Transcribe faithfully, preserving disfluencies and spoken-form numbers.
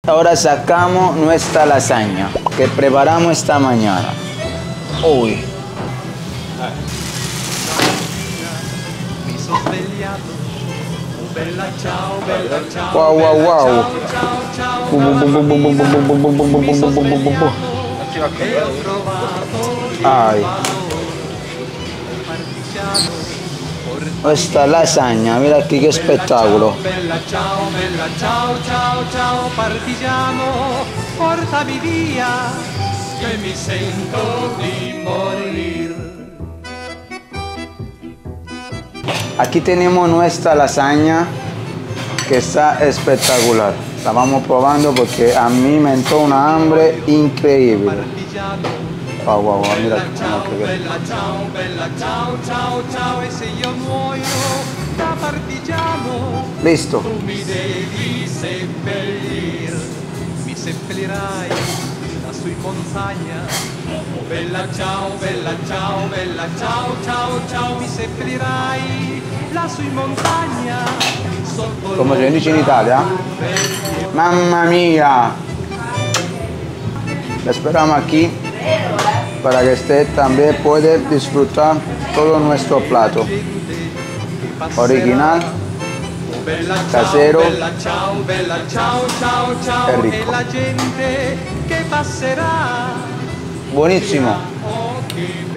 Ahora sacamos nuestra lasaña que preparamos esta mañana. Uy. Wow, wow, wow. Ay. Questa lasagna, mira aquí che spettacolo. Bella ciao, bella ciao, ciao, ciao, partigiano, portami via, che mi sento di morir. Aquí tenemos nuestra lasaña que está espectacular. La vamos probando porque a mí me entró una hambre increíble. Wow, wow, wow, mira, Bella ciao, mira que bella ciao, bella ciao, ciao, ciao, e se io muoio da partigiano, listo. tu mi devi seppellir, mi seppellirai lassù in montagna. Oh, bella ciao, bella ciao, bella ciao, ciao, ciao, mi seppellirai lassù in montagna. Come si dice in Italia? Mamma mia! La esperamos aquí para que usted también pueda disfrutar todo nuestro plato original, casero e rico. Buonissimo!